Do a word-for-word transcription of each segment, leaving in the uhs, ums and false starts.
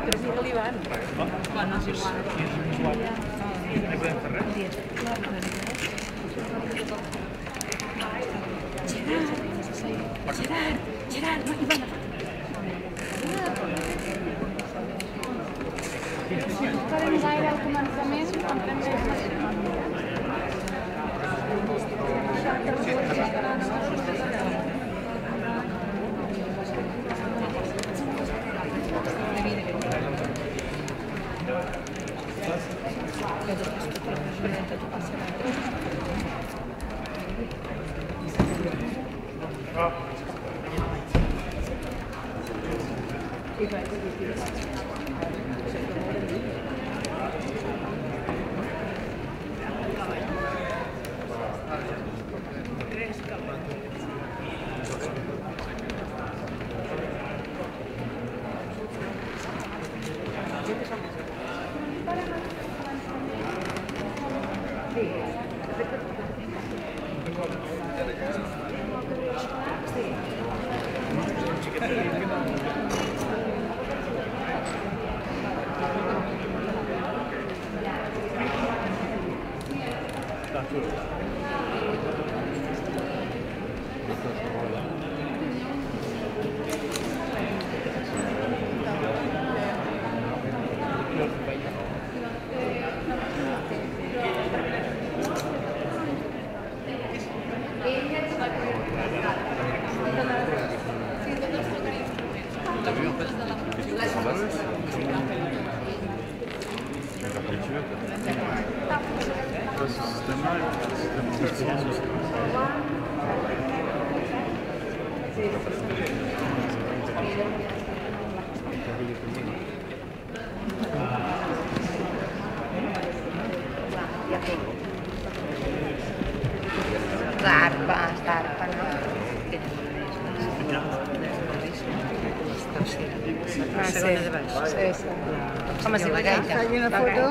Però digue-li van. Quan no és igual. No podem fer res? Gerard! Gerard! No hi van a... No farem gaire al començament, entrem més a L'arpa, l'arpa, no? La segona de baix. Sí, sí. Com es diu la gaita? Faig una foto.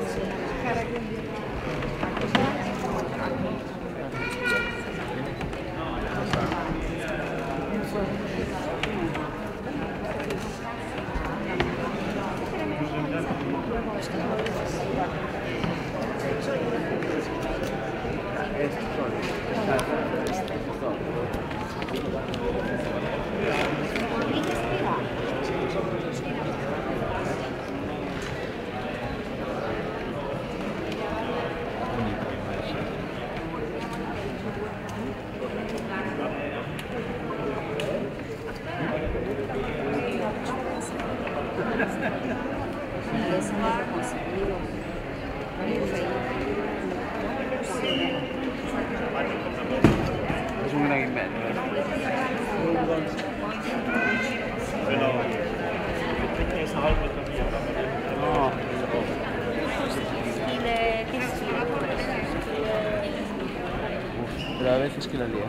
És un gran invent. No. Pero a veces que la lía.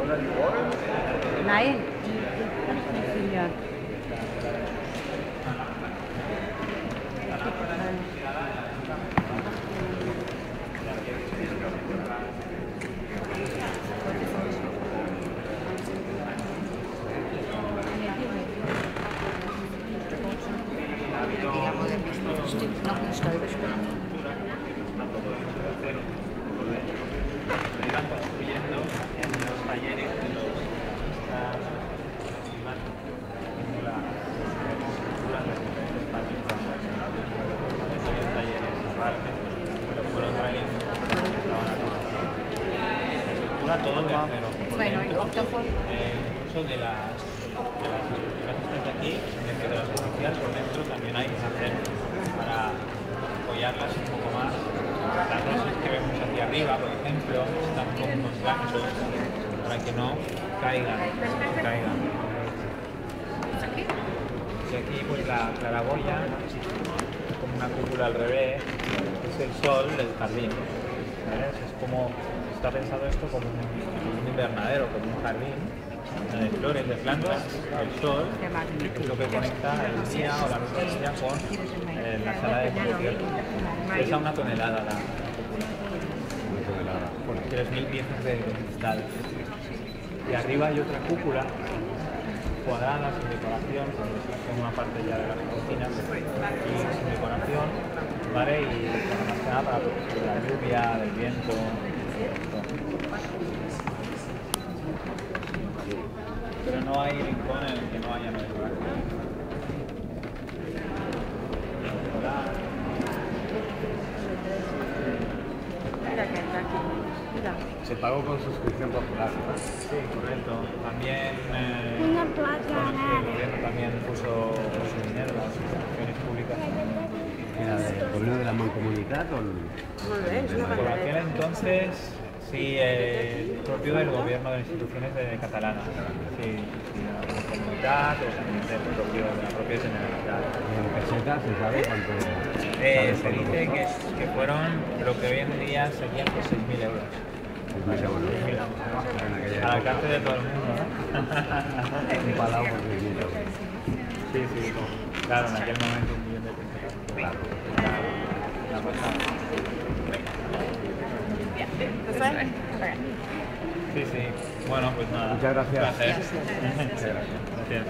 Nein. Señor. Stimmt noch eine Stolperstelle. Todo de acero. Bueno, y octafón. El uso de las de las estructuras de aquí, dentro de las oficiales, por dentro también hay sartén para apoyarlas un poco más. Las rosas que vemos hacia arriba, por ejemplo, están con unos ganchos para que no caigan. No caigan. Y aquí pues la claraboya, como una cúpula al revés, es el sol del jardín. ¿Ves? Es como, está pensado esto como un, un invernadero, como un jardín de flores, de plantas, el sol es lo que conecta el día o la luz del día con eh, la sala de cocción. Pesa una tonelada la cúpula. Una tonelada. Por tres mil piezas de cristal. Y arriba hay otra cúpula cuadrada, sin decoración, en una parte ya de las cocinas, y sin decoración, ¿vale? Y más que nada para proteger la lluvia, del viento. Pero no hay rincón en el que no haya decoración. Mira que está aquí. Mira. Se pagó con suscripción popular, ¿no? Sí, correcto. También eh, Una placa el gobierno también puso, puso dinero en las instituciones públicas. ¿Era del gobierno de la Mancomunidad o el...? Muy bien, es una Por aquel bandera. entonces, sí, eh, propio del gobierno de las instituciones de Catalana. Sí, sí, la Mancomunidad o también del propio, de la propia Generalitat. ¿Y en pesetas se sabe cuánto...? Eh, sabe se cuánto dice costó? que, que fueron lo que hoy en día serían por seis mil euros. Pues no sé, bueno, en aquella Al época, alcance de todo el mundo, ¿no? un palau por seis mil euros. Sí, sí, claro, en aquel momento un millón de pesetas. Claro. La pasada. Sí, sí. Bueno, pues nada. Muchas gracias. Un placer. Muchas gracias. Gracias.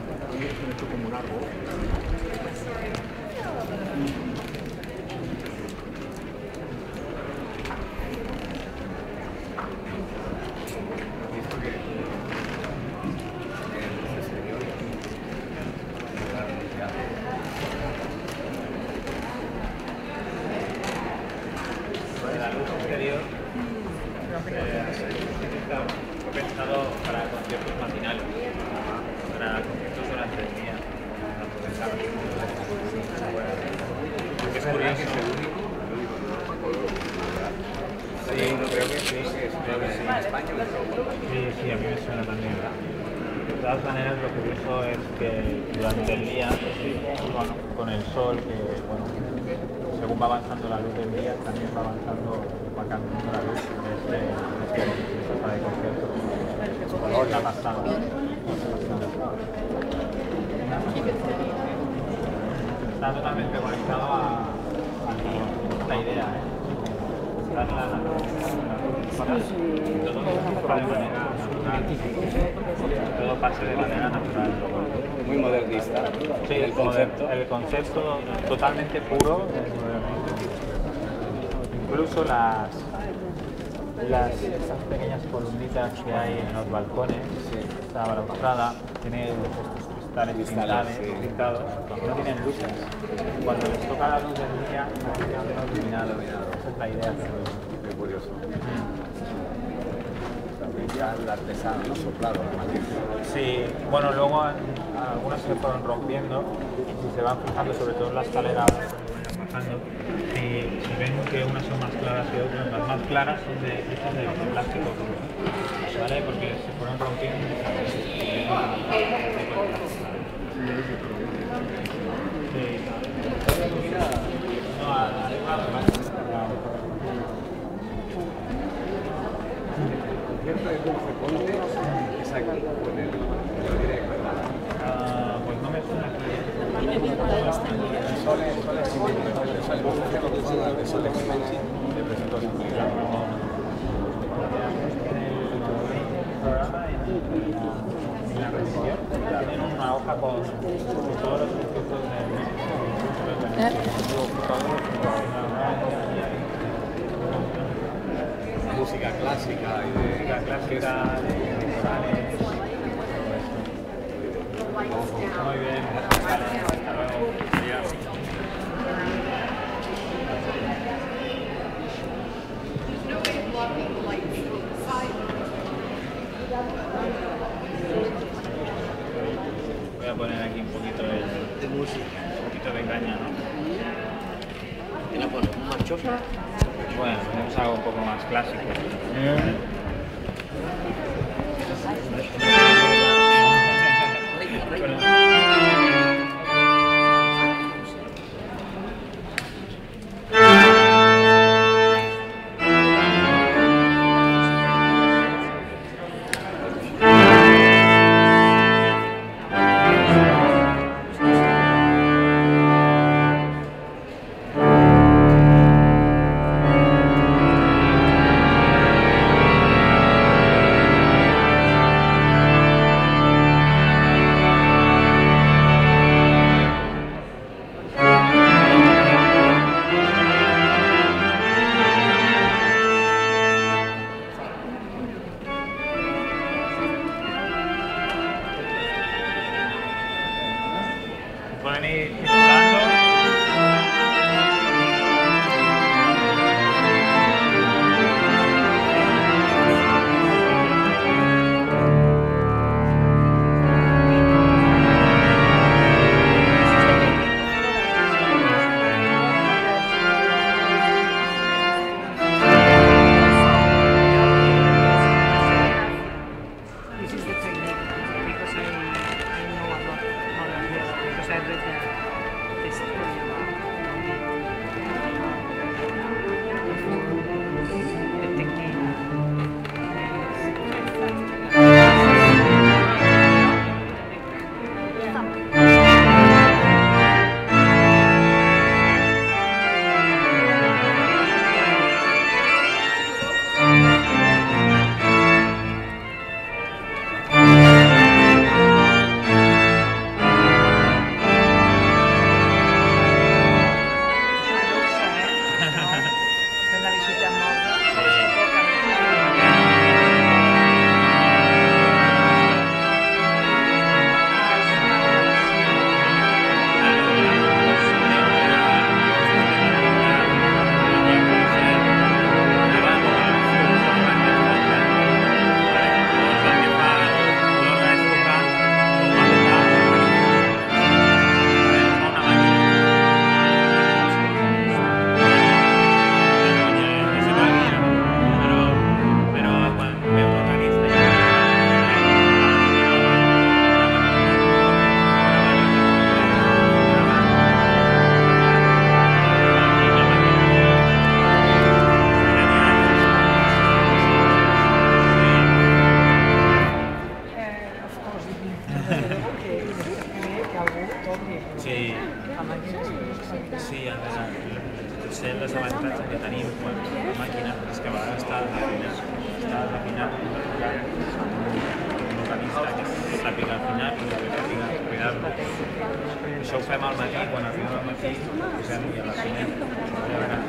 La luz exterior eh, fue pensado para conciertos matinales, para conciertos durante el día, para aprovechar la luz. Es curioso. Sí, creo que sí, creo que sí. Sí, sí, a mí me suena también. De todas maneras, lo curioso es que durante el día, bueno, con el sol, que bueno, según va avanzando la luz del día, también va avanzando, va cambiando la luz de este, de esta sala de conciertos. Su color la pasada. Está totalmente conectado a, a la idea, ¿eh? Está en la naturaleza. Todo pasa de manera natural. Todo pasa de manera natural. Muy modernista. Sí, el concepto. El concepto totalmente puro. Incluso las, las esas pequeñas columnitas que hay en los balcones, esta balaustrada, tiene estos cristales pintados, pintados, no tienen luces. Cuando les toca la luz del día, no tienen iluminado. Esa es la idea. Qué curioso. También ya el artesano, ¿no? Soplado, la matriz. Sí, bueno, luego han- algunas se fueron rompiendo y se van fijando, sobre todo en la escalera, bajando, y, y ven que unas son más claras que otras. Las más claras son de, estas de plástico, ¿vale? Porque se fueron rompiendo. Sí. No, arriba, concierto de Dulce Ponte es aquí, con el directo. Ah, pues no me suena aquí. Sole, Sole, sí, Sole, de Sole, de presentó su programa. Programa en la revisión tienen una hoja con todos los conciertos de música clásica y de música clásica, de corales, todo esto. Muy bien. Hasta luego. Adiós. Voy a poner aquí un poquito de, de música, un poquito de caña, ¿no? ¿Qué la pones? ¿Un marchosa? Bueno, tenemos algo un poco más clásico. Pueden ir circulando. This is the technique because I, I know a lot more than this because I read the, the story about the technique. Fem la visita amb Sí, sí, a veure, sé els avantatges que tenim quan la màquina és que a vegades està refinat, està refinat un organista que sàpiga afinar i que sàpiga cuidar-lo. Això ho fem al matí, quan arribem al matí, posem i a la fina.